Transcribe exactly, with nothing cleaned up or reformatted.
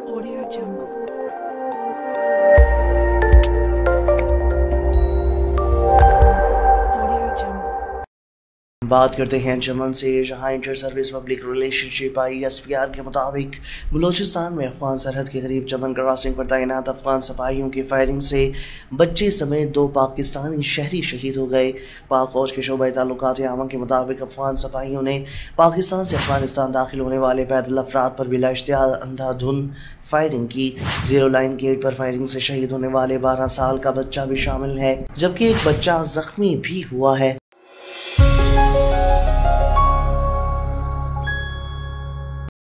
बात करते हैं चमन से, जहां inter service public relationship I S P R के मुताबिक बलूचिस्तान में अफगान सरहद के करीब चमन करासिंग पर तैनात अफगान सपाहियों की फायरिंग से बच्चे समेत दो पाकिस्तानी शहरी शहीद हो गए। पाक फौज के शोबे ताल्लुकात आमा के मुताबिक अफगान सपाहियों ने पाकिस्तान से अफगानिस्तान दाखिल होने वाले पैदल अफराद पर बिला इश्तिहार अंधाधुंध फायरिंग की। जीरो लाइन गेट पर फायरिंग से शहीद होने वाले बारह साल का बच्चा भी शामिल है, जबकि एक बच्चा जख्मी भी हुआ है।